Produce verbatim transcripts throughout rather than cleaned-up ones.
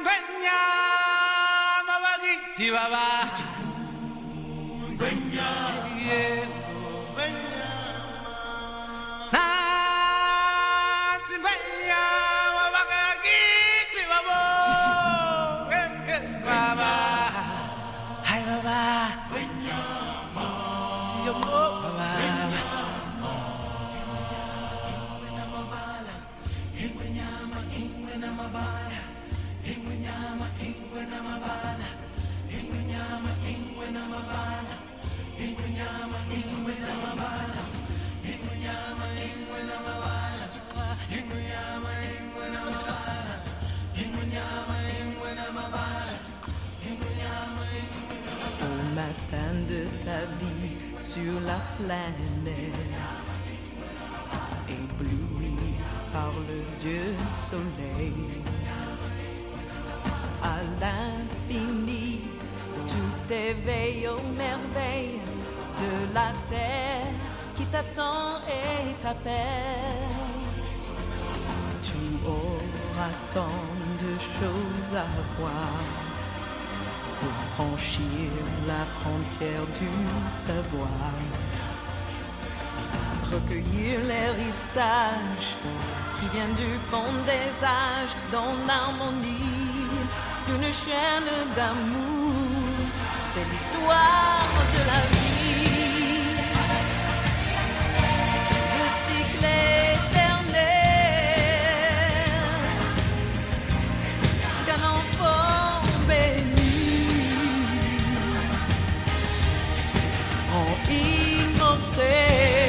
Singwenya mabagi chiwawa Singwenya na Singwenya mabagi chiwawa baba hai baba siyo baba Au matin de ta vie sur la planète, ébloui par le Dieu soleil, à l'infini, tout éveille aux merveilles de la terre qui t'attend et t'appelle. Tu auras tant de choses à voir pour franchir la frontière du savoir, recueillir l'héritage qui vient du fond des âges dans l'harmonie d'une chaîne d'amour. C'est l'histoire de la vie, le cycle éternel d'un enfant béni, en immortel.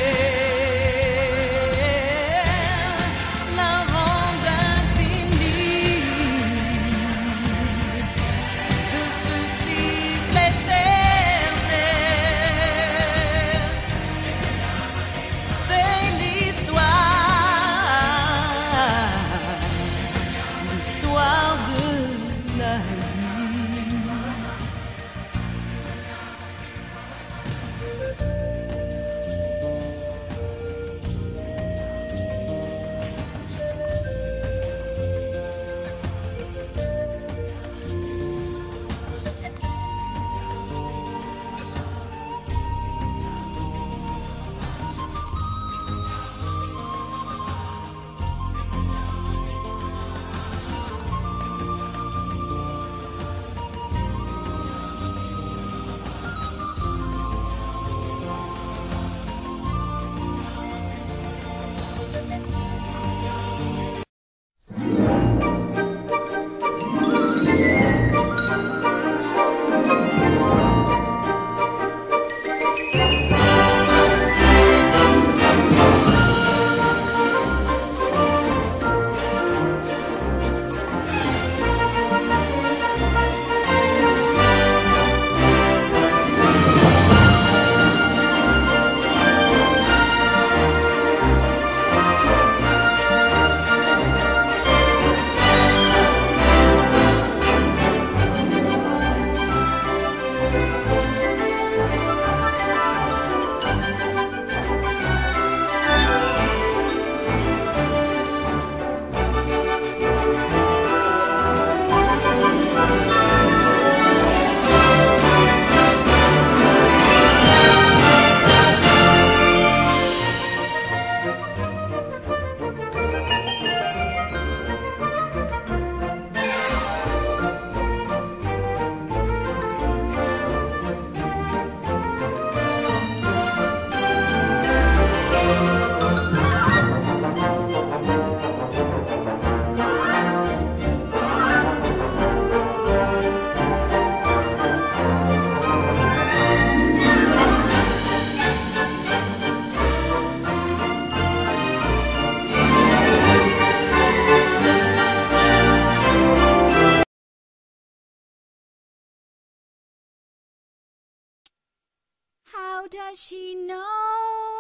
How does she know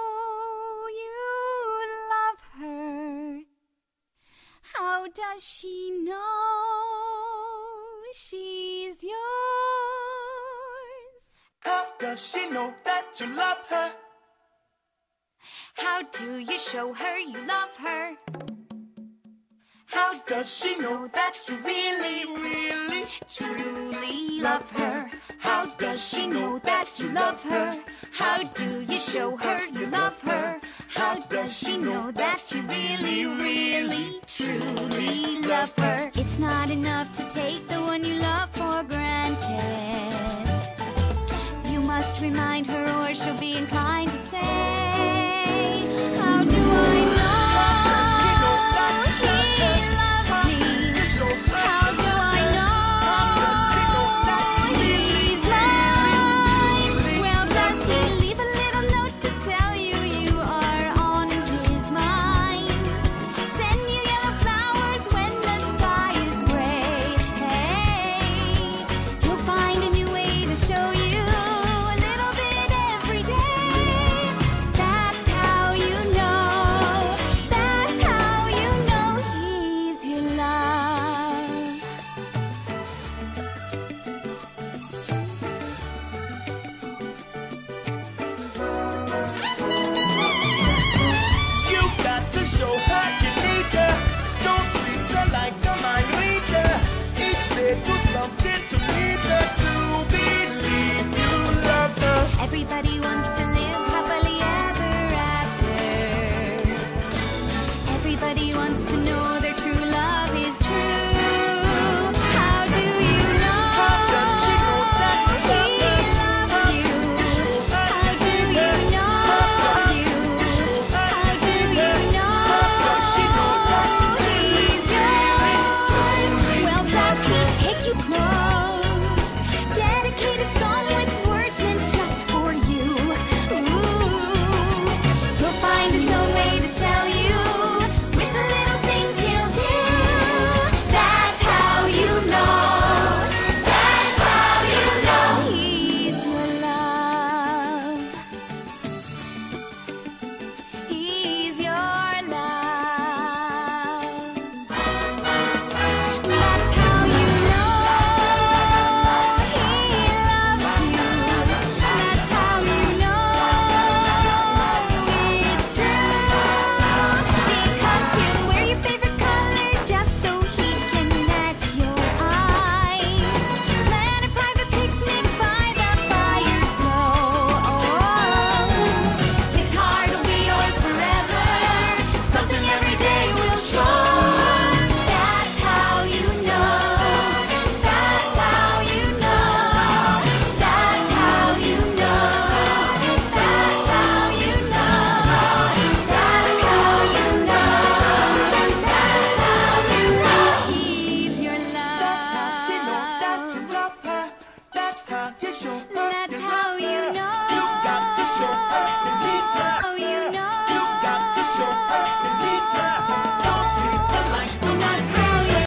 you love her? How does she know she's yours? How does she know that you love her? How do you show her you love her? How does she know that you really, really, truly love her? How does she know that you love her? How do you show her you love her? How does she know that you really, really, truly love her? It's not enough to